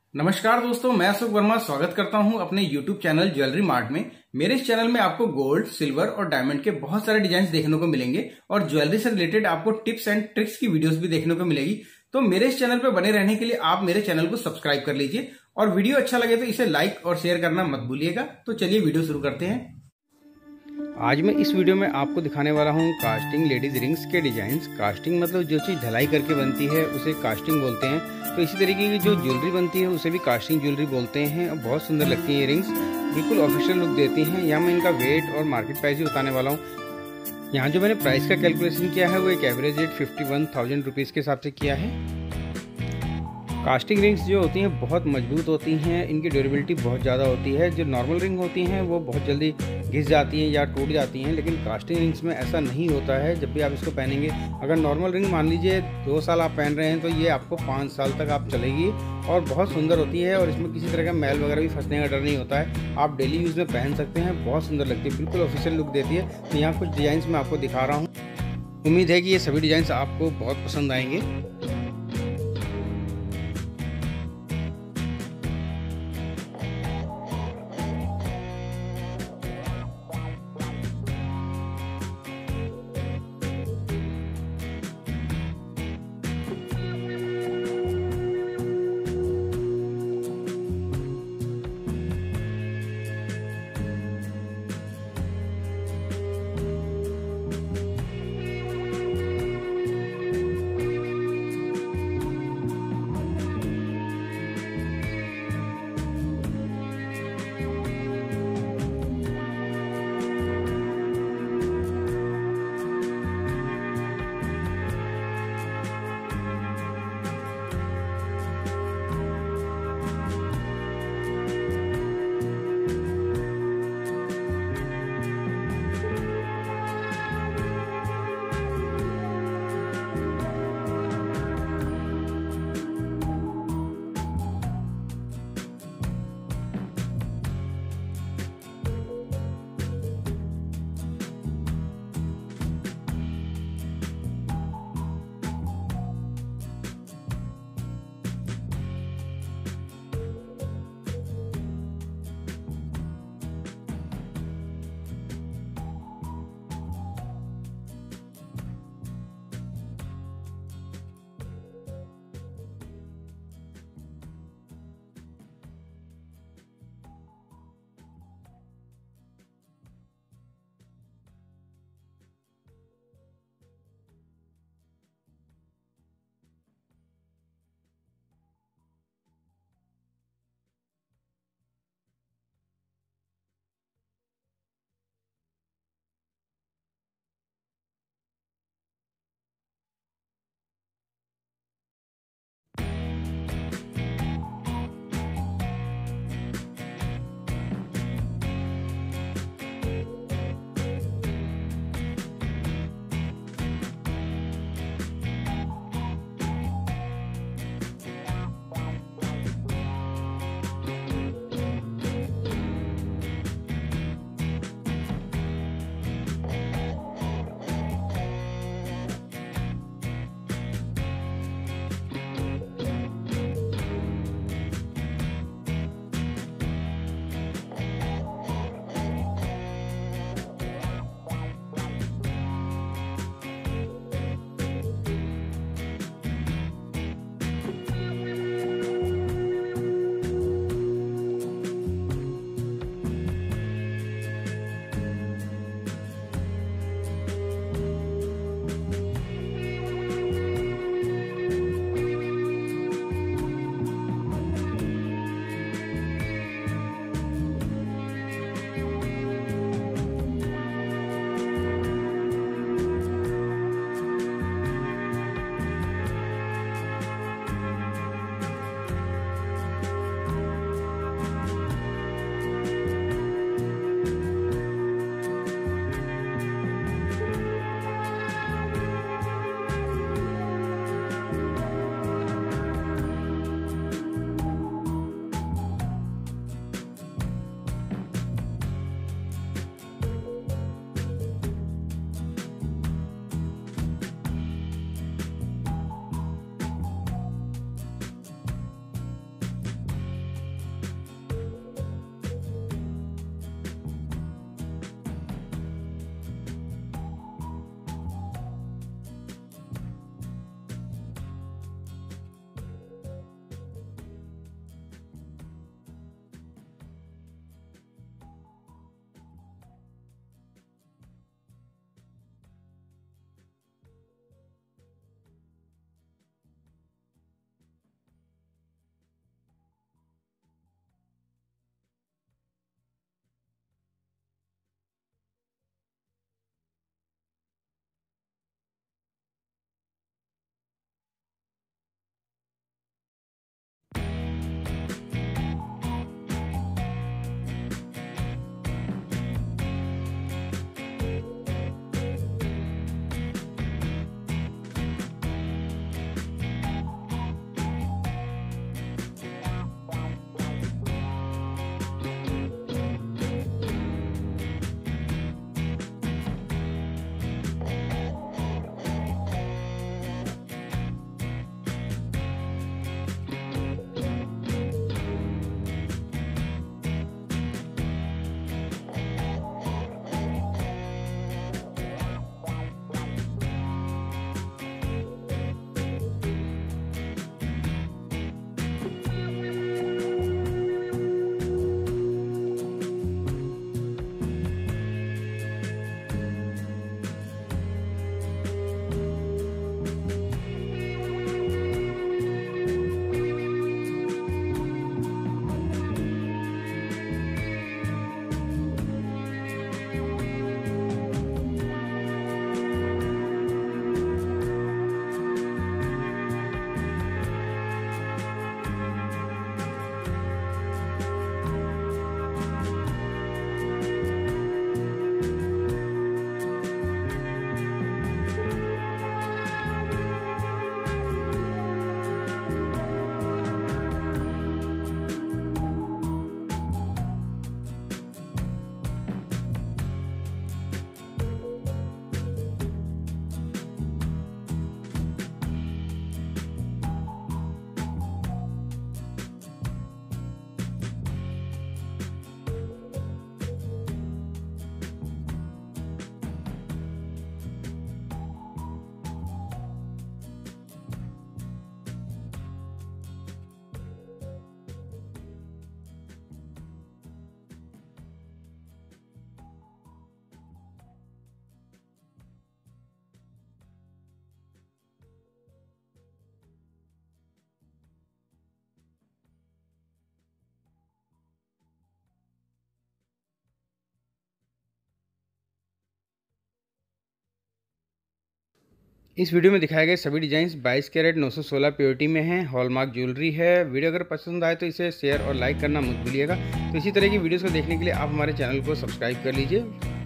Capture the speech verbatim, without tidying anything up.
नमस्कार दोस्तों, मैं अशोक वर्मा स्वागत करता हूं अपने YouTube चैनल ज्वेलरी मार्ट में। मेरे इस चैनल में आपको गोल्ड, सिल्वर और डायमंड के बहुत सारे डिजाइन देखने को मिलेंगे और ज्वेलरी से रिलेटेड आपको टिप्स एंड ट्रिक्स की वीडियोस भी देखने को मिलेगी। तो मेरे इस चैनल पर बने रहने के लिए आप मेरे चैनल को सब्सक्राइब कर लीजिए और वीडियो अच्छा लगे तो इसे लाइक और शेयर करना मत भूलिएगा। तो चलिए वीडियो शुरू करते हैं। आज मैं इस वीडियो में आपको दिखाने वाला हूँ कास्टिंग लेडीज रिंग्स के डिजाइन। कास्टिंग मतलब जो चीज़ ढलाई करके बनती है उसे कास्टिंग बोलते हैं। तो इसी तरीके की जो ज्वेलरी बनती है उसे भी कास्टिंग ज्वेलरी बोलते हैं और बहुत सुंदर लगती है ये रिंग्स, बिल्कुल ऑफिशियल लुक देती हैं। यहाँ मैं इनका वेट और मार्केट प्राइस भी बताने वाला हूँ। यहाँ जो मैंने प्राइस का कैलकुलेशन किया है वो एक average rate fifty one thousand rupees के हिसाब से किया है। कास्टिंग रिंग्स जो होती हैं बहुत मजबूत होती हैं, इनकी ड्यूरेबिलिटी बहुत ज़्यादा होती है। जो नॉर्मल रिंग होती हैं वो बहुत जल्दी घिस जाती हैं या टूट जाती हैं, लेकिन कास्टिंग रिंग्स में ऐसा नहीं होता है। जब भी आप इसको पहनेंगे, अगर नॉर्मल रिंग मान लीजिए दो साल आप पहन रहे हैं तो ये आपको पाँच साल तक आप चलेगी और बहुत सुंदर होती है और इसमें किसी तरह का मैल वगैरह भी फंसने का डर नहीं होता है। आप डेली यूज़ में पहन सकते हैं, बहुत सुंदर लगती है, बिल्कुल ऑफिशियल लुक देती है। तो यहाँ कुछ डिज़ाइंस मैं आपको दिखा रहा हूँ। उम्मीद है कि ये सभी डिज़ाइंस आपको बहुत पसंद आएंगे। इस वीडियो में दिखाए गए सभी डिजाइन बाईस कैरेट नौ सौ सोलह प्योरिटी में हैं। हॉलमार्क ज्वेलरी है। वीडियो अगर पसंद आए तो इसे शेयर और लाइक करना मत भूलिएगा। तो इसी तरह की वीडियोस को देखने के लिए आप हमारे चैनल को सब्सक्राइब कर लीजिए।